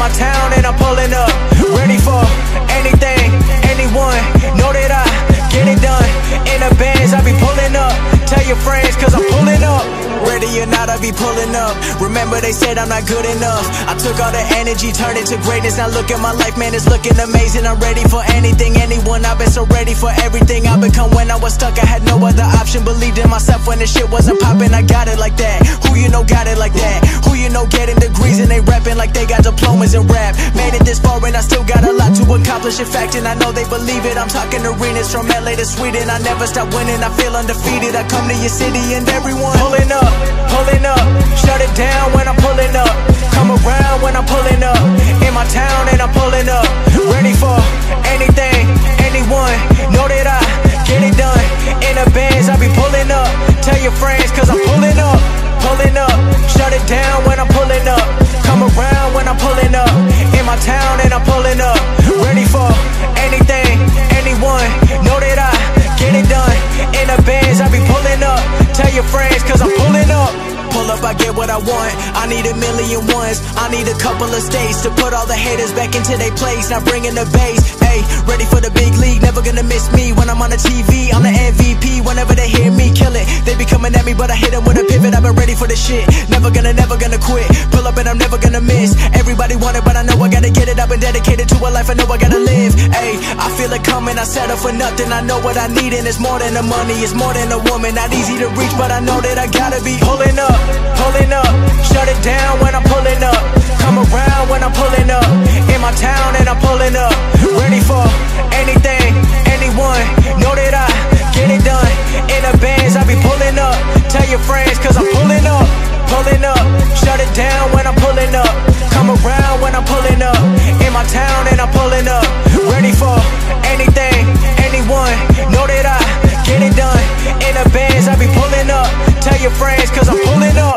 my town and I'm pulling up. Ready for anything, anyone. Know that I get it done. In the bands I be pulling up. Tell your friends cause I'm pulling up. Ready or not, I be pulling up. Remember they said I'm not good enough. I took all the energy, turned it to greatness. Now look at my life, man, it's looking amazing. I'm ready for anything, anyone. I've been so ready for everything I become. When I was stuck, I had no other option. Believed in myself when the shit wasn't popping. I got it like that. Who you know got it like that? Who you know getting degrees and they rapping like they got diplomas in rap? Made it this far and I still got a lot to accomplish. In fact, and I know they believe it. I'm talking arenas from LA to Sweden. I never stop winning, I feel undefeated. I come to your city and everyone pulling up, pulling up. Shut it down when I'm pulling up. Come around when I'm pulling up. In my town and I'm pulling up. Ready for anything, anyone. Know that I get it done. In the bands I be pulling up. Tell your friends cause I'm pulling up, pulling up. Shut it down when I'm pulling up. Come around when I'm pulling up. In my town and I'm pulling up. Ready for anything, anyone. Know that I get it done. In the bands I be pulling up. Tell your friends cause I'm pulling up. Pull up, I get what I want. I need a million ones. I need a couple of states to put all the haters back into their place. Now bringing the bass, hey, ready for the big league. Never gonna miss me when I'm on the TV. I'm the MVP. Whenever they hear me, kill it. They be coming at me, but I hit them with a pivot. I've been ready for the shit. Never gonna quit. Pull up and I'm never gonna miss. Everybody want it, but I know I gotta get it. I've been dedicated to a life I know I gotta live. Hey, I feel it coming. I settle for nothing. I know what I need, and it's more than the money. It's more than a woman. Not easy to reach, but I know that I gotta be pulling up. Pulling up, shut it down when I'm pulling up. Come around when I'm pulling up. In my town and I'm pulling up. Ready for anything, anyone. Know that I get it done. In the bands I be pulling up. Tell your friends cause I'm pulling up, pulling up. Shut it down when I'm pulling up. Come around when I'm pulling up. In my town and I'm pulling up. Ready for anything, anyone. Know that I get it done. In the bands I be pulling up. Tell your friends cause I'm pulling up.